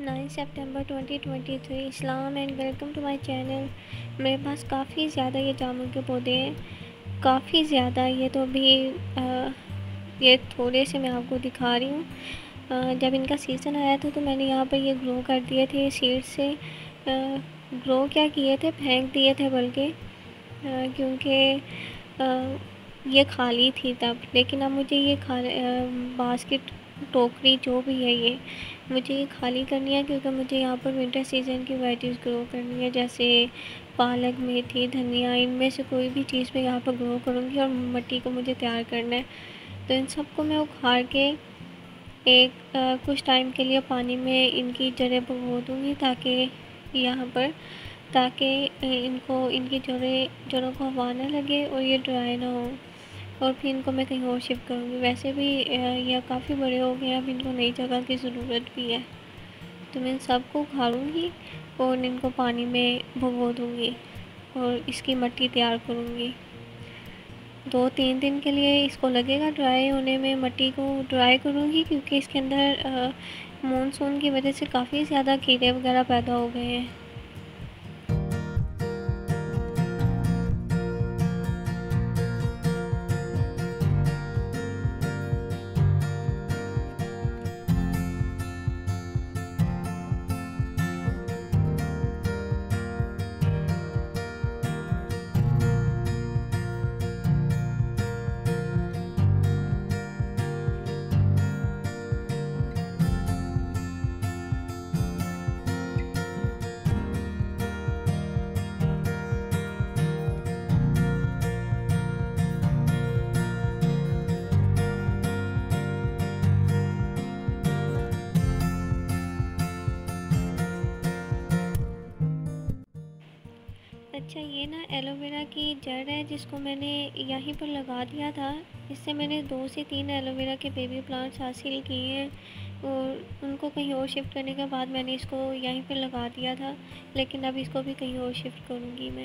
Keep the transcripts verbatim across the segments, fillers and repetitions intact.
Nine सितंबर twenty twenty three. इस्लाम and welcome to my channel. मेरे पास काफ़ी ज़्यादा ये जामुन के पौधे हैं, काफ़ी ज़्यादा। ये तो अभी आ, ये थोड़े से मैं आपको दिखा रही हूँ। जब इनका सीज़न आया था तो मैंने यहाँ पर ये ग्रो कर दिए थे सीड से। ग्रो क्या किए थे, फेंक दिए थे बल्कि, क्योंकि ये खाली थी तब। लेकिन अब मुझे ये खा बास्केट टोकरी जो भी है ये मुझे ये खाली करनी है, क्योंकि मुझे यहाँ पर विंटर सीज़न की वैराइटीज़ ग्रो करनी है, जैसे पालक, मेथी, धनिया। इनमें से कोई भी चीज़ मैं यहाँ पर ग्रो करूँगी और मिट्टी को मुझे तैयार करना है। तो इन सबको मैं उखाड़ के एक आ, कुछ टाइम के लिए पानी में इनकी जड़ें बो दूँगी, ताकि यहाँ पर ताकि इनको इनकी जड़ें जड़ों को हवा ना लगे और ये ड्राई ना हो। और फिर इनको मैं कहीं और शिफ्ट करूँगी। वैसे भी ये काफ़ी बड़े हो गए हैं, अब इनको नई जगह की ज़रूरत भी है। तो मैं इन सबको उखाड़ूँगी और इनको पानी में भिगो दूँगी और इसकी मिट्टी तैयार करूँगी। दो तीन दिन के लिए इसको लगेगा ड्राई होने में। मिट्टी को ड्राई करूँगी क्योंकि इसके अंदर मानसून की वजह से काफ़ी ज़्यादा कीड़े वगैरह पैदा हो गए हैं। अच्छा, ये ना एलोवेरा की जड़ है जिसको मैंने यहीं पर लगा दिया था। इससे मैंने दो से तीन एलोवेरा के बेबी प्लांट्स हासिल किए हैं और उनको कहीं और शिफ्ट करने के बाद मैंने इसको यहीं पर लगा दिया था। लेकिन अब इसको भी कहीं और शिफ्ट करूँगी मैं।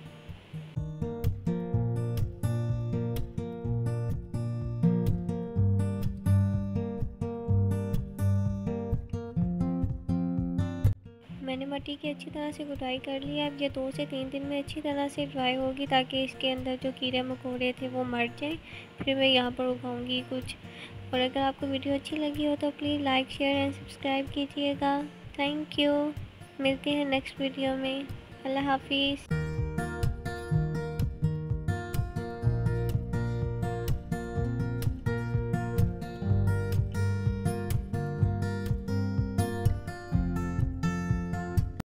मैंने मिट्टी की अच्छी तरह से गुड़ाई कर ली है। अब ये दो से तीन दिन में अच्छी तरह से ड्राई होगी, ताकि इसके अंदर जो कीड़े मकोड़े थे वो मर जाएं। फिर मैं यहाँ पर उगाऊंगी कुछ। और अगर आपको वीडियो अच्छी लगी हो तो please like, share and subscribe कीजिएगा। Thank you. मिलते हैं नेक्स्ट वीडियो में। अल्लाह हाफिज़।